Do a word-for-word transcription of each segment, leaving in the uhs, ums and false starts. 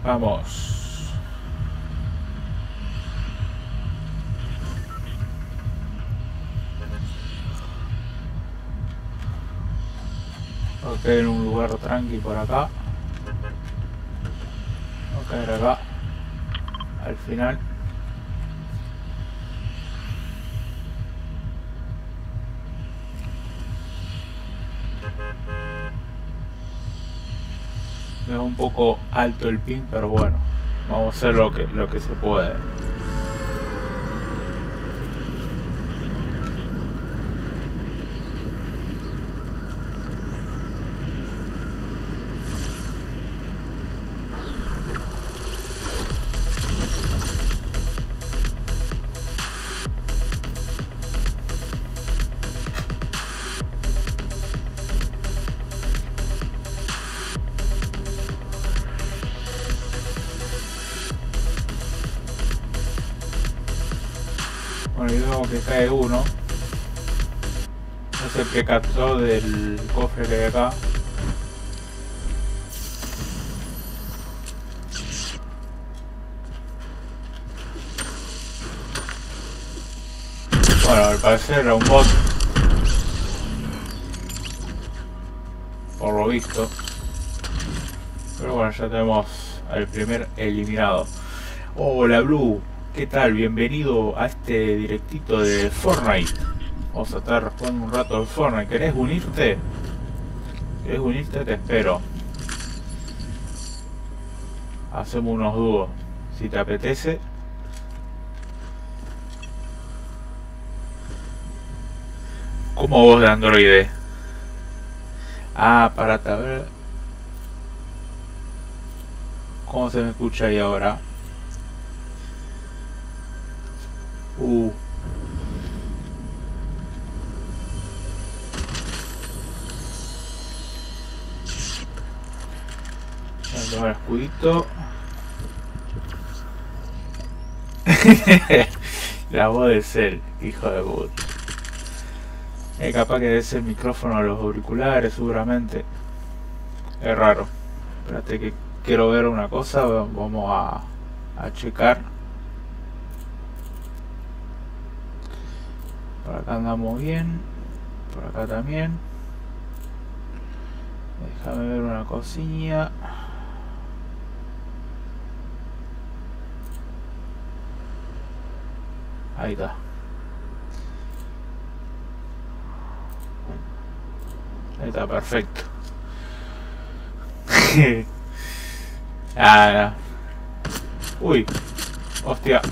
Vamos. Ok, en un lugar tranqui por acá. Vamos a caer acá. Al final. Me da un poco alto el ping, pero bueno. Vamos a hacer lo que, lo que se puede. Bueno, y vemos que cae uno. No sé qué captó del cofre que hay acá. Bueno, al parecer era un bot. Por lo visto. Pero bueno, ya tenemos al primer eliminado. Hola Blue, ¿qué tal? Bienvenido a este directito de Fortnite. Vamos a estar jugando un rato de Fortnite. ¿Querés unirte? ¿Querés unirte? Te espero. Hacemos unos dúos, si te apetece. ¿Cómo vos de Android? Ah, para ver cómo se me escucha ahí ahora. Uh. Voy a tomar el escudito. La voz de Cell, hijo de puta. Es capaz que es el micrófono a los auriculares, seguramente. Es raro. Espérate que quiero ver una cosa. Vamos a, a checar. Por acá andamos bien. Por acá también. Déjame ver una cosilla. Ahí está. Ahí está, perfecto. Ah, no. Uy. Hostia.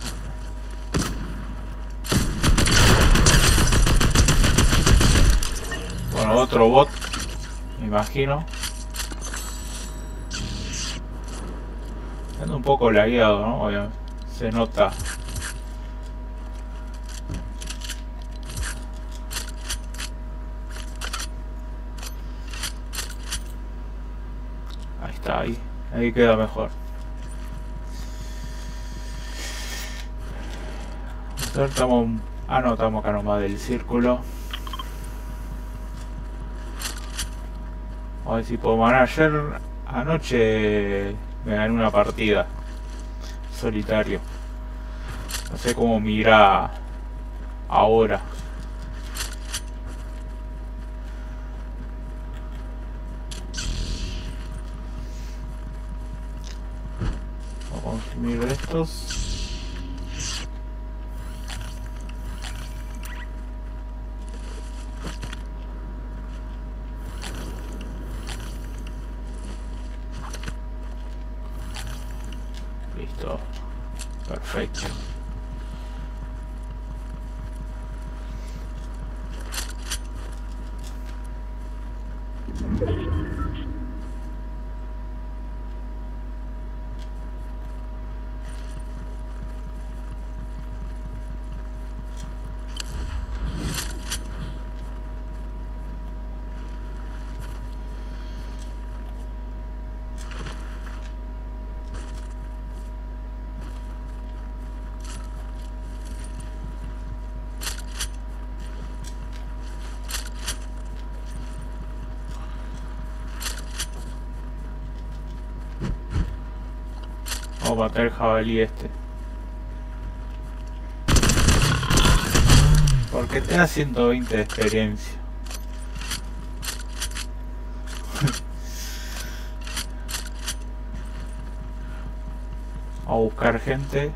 Bueno, otro bot. Me imagino. Ando un poco lagueado, ¿no? Obviamente. Se nota. Ahí está, ahí. Ahí queda mejor. Nosotros estamos... Ah, no, estamos acá nomás del círculo. A ver si puedo ganar. Ayer anoche me gané una partida solitario. No sé cómo mira ahora. Vamos a consumir estos. Listo. Perfecto. tengo que matar el jabalí este. Porque te da ciento veinte de experiencia. A buscar gente.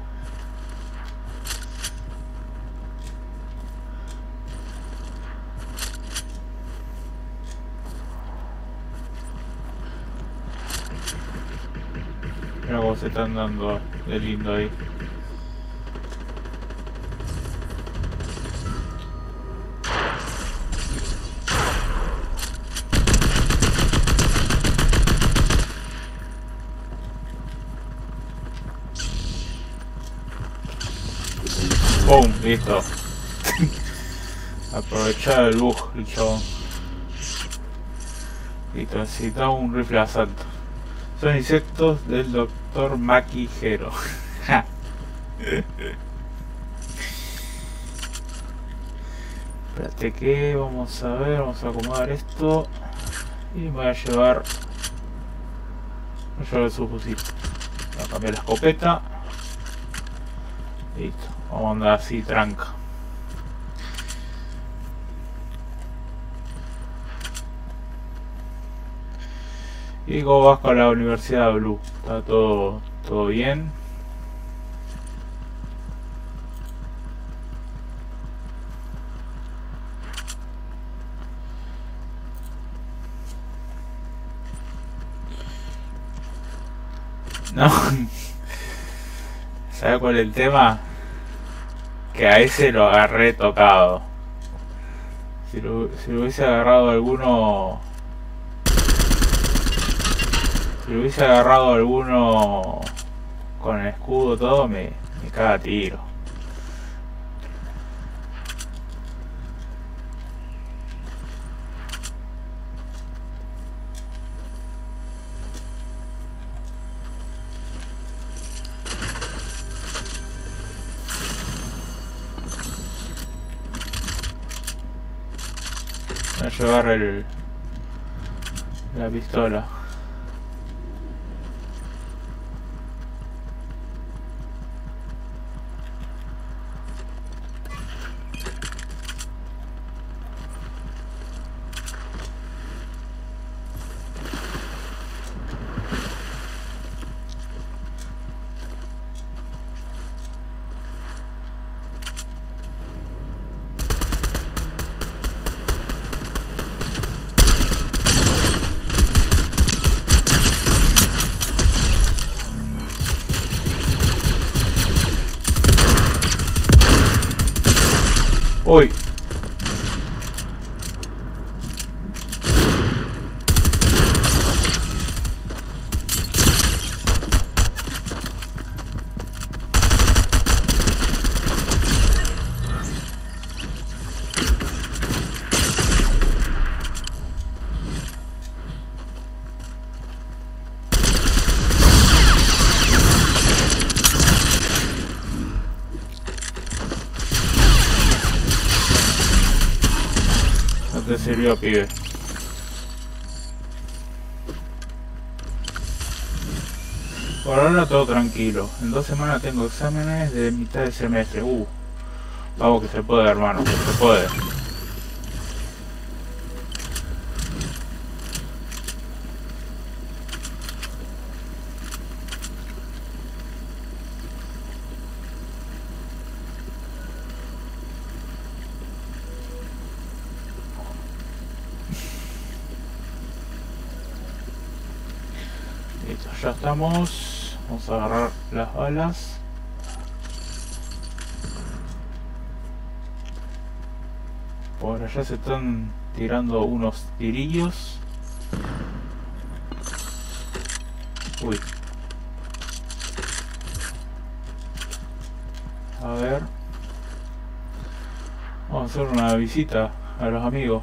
Mira cómo se están dando de lindo ahí. ¡Pum! Listo. Aprovechar el bug, el chabón. Listo, necesitamos un rifle de asalto. Son insectos del doctor Maquijero. Espérate que vamos a ver, vamos a acomodar esto. Y me voy a llevar... Voy a llevar el subfusil. Voy a cambiar la escopeta. Listo, vamos a andar así, tranca. ¿Y cómo vas con la Universidad Blue? ¿Está todo, todo bien? No. ¿Sabes cuál es el tema? Que a ese lo agarré tocado. Si lo, si lo hubiese agarrado alguno... Si lo hubiese agarrado alguno con el escudo todo, me, me caga a tiro. Voy a llevar el, la pistola. Uy. No te sirvió, pibe. Por ahora todo tranquilo. En dos semanas tengo exámenes de mitad de semestre. Uh, vamos que se puede, hermano, que se puede. Listo, ya estamos. Vamos a agarrar las balas. Por allá se están tirando unos tirillos. Uy. A ver. Vamos a hacer una visita a los amigos.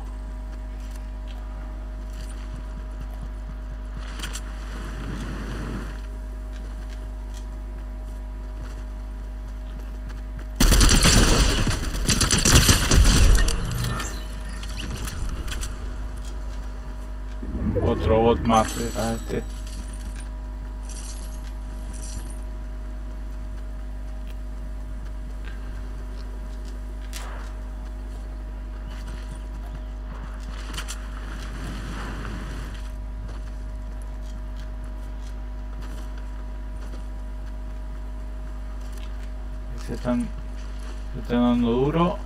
Otro bot más, era este. se están, se están dando duro.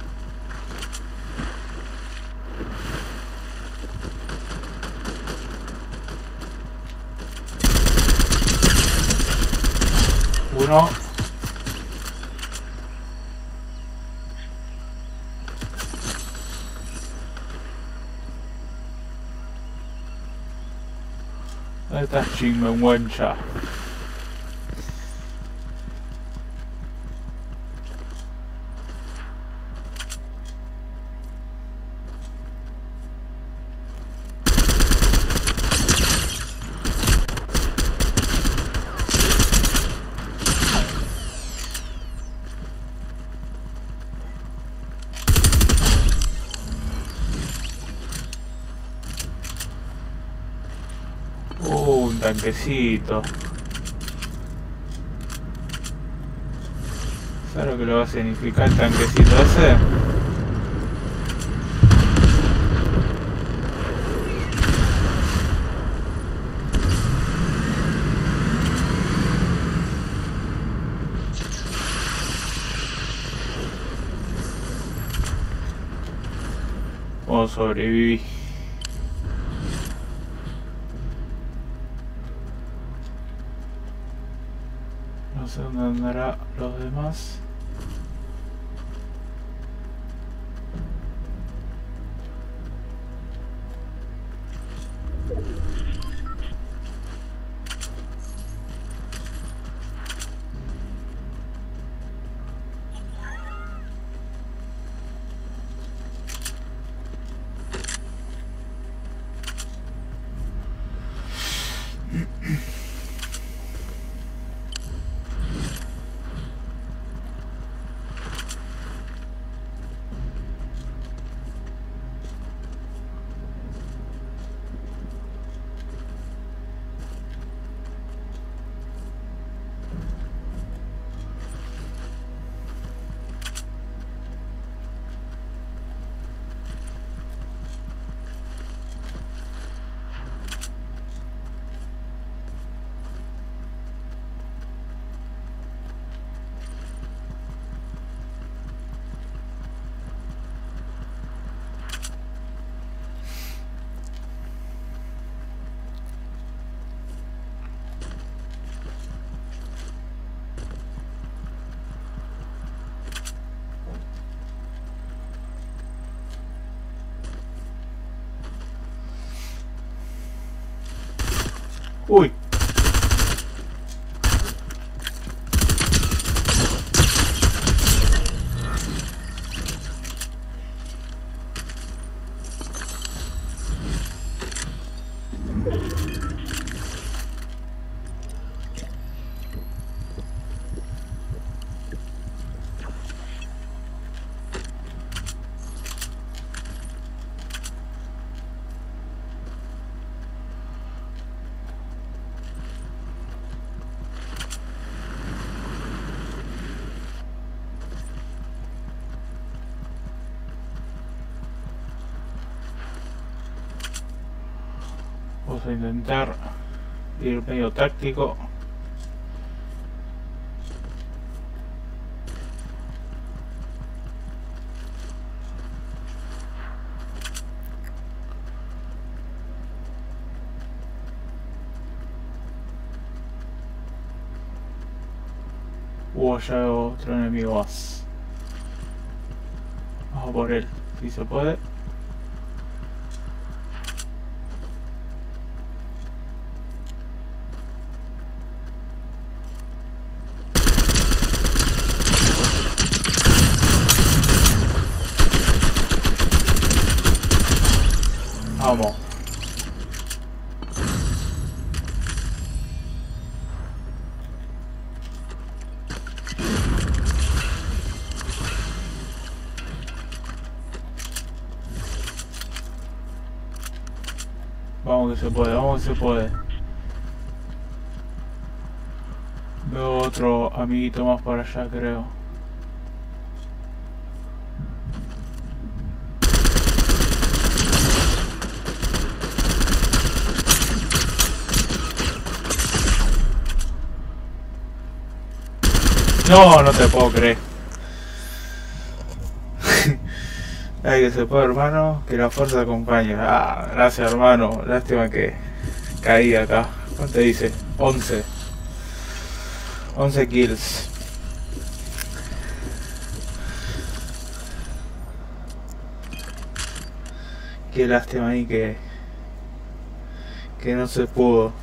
Uno. ¿Dónde estás, chingüengüencha? Uh, un tanquecito. ¿Sabes lo que lo va a significar el tanquecito ese? ¿Cómo sobreviví? No sé dónde andará los demás. Uy. Vamos a intentar ir medio táctico. Hubo ya otro enemigo más. Vamos por él, si se puede. Vamos. Vamos que se puede, vamos que se puede. Veo otro amiguito más por allá, creo. No, no te puedo creer. Ay, que se puede, hermano, que la fuerza acompañe. Ah, gracias, hermano. Lástima que caí acá. ¿Cuánto te dice? once. once kills. Qué lástima ahí que que no se pudo.